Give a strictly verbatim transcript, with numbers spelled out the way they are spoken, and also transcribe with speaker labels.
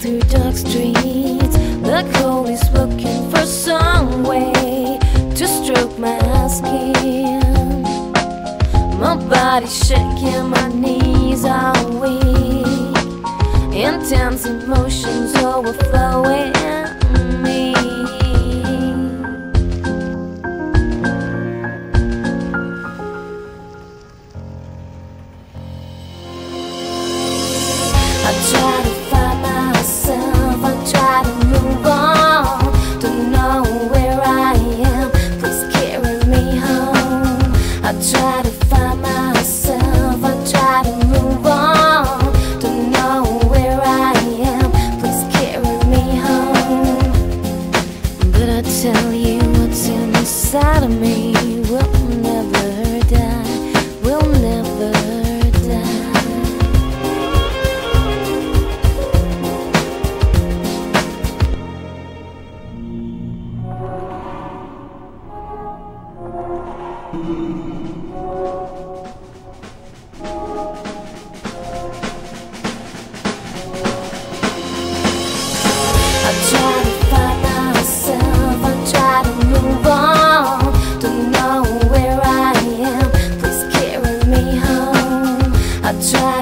Speaker 1: through dark streets. The cold is looking for some way to stroke my skin. My body's shaking, my knees are weak. Intense emotions overflowing me. I try to find myself, I try to move on. Don't know where I am, please carry me home. I try to find myself, I try to move on. Don't know where I am, please carry me home. But I tell you what's inside of me will never die, will never die. I try to find myself, I try to move on. Don't know where I am, please carry me home. I try